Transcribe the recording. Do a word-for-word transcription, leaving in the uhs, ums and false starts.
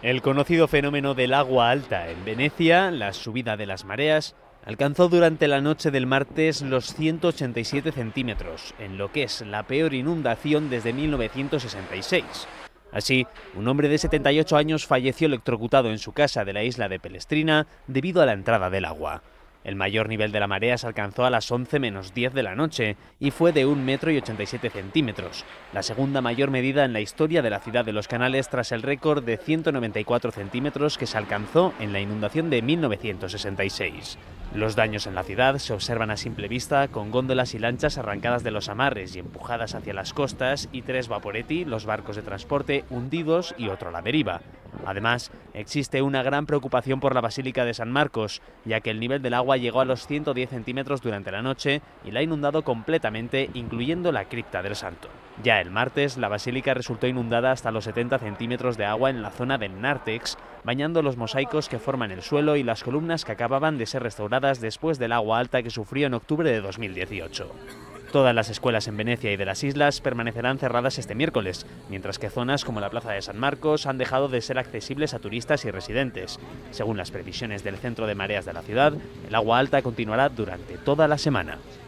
El conocido fenómeno del agua alta en Venecia, la subida de las mareas, alcanzó durante la noche del martes los ciento ochenta y siete centímetros, en lo que es la peor inundación desde mil novecientos sesenta y seis. Así, un hombre de setenta y ocho años falleció electrocutado en su casa de la isla de Pelestrina debido a la entrada del agua. El mayor nivel de la marea se alcanzó a las once menos diez de la noche y fue de un metro y ochenta y siete centímetros, la segunda mayor medida en la historia de la ciudad de Los Canales tras el récord de ciento noventa y cuatro centímetros que se alcanzó en la inundación de mil novecientos sesenta y seis. Los daños en la ciudad se observan a simple vista con góndolas y lanchas arrancadas de los amarres y empujadas hacia las costas y tres vaporetti, los barcos de transporte, hundidos y otro a la deriva. Además, existe una gran preocupación por la Basílica de San Marcos, ya que el nivel del agua llegó a los ciento diez centímetros durante la noche y la ha inundado completamente, incluyendo la cripta del Santo. Ya el martes, la basílica resultó inundada hasta los setenta centímetros de agua en la zona del nártex, bañando los mosaicos que forman el suelo y las columnas que acababan de ser restauradas después del agua alta que sufrió en octubre de dos mil dieciocho. Todas las escuelas en Venecia y de las islas permanecerán cerradas este miércoles, mientras que zonas como la Plaza de San Marcos han dejado de ser accesibles a turistas y residentes. Según las previsiones del Centro de Mareas de la ciudad, el agua alta continuará durante toda la semana.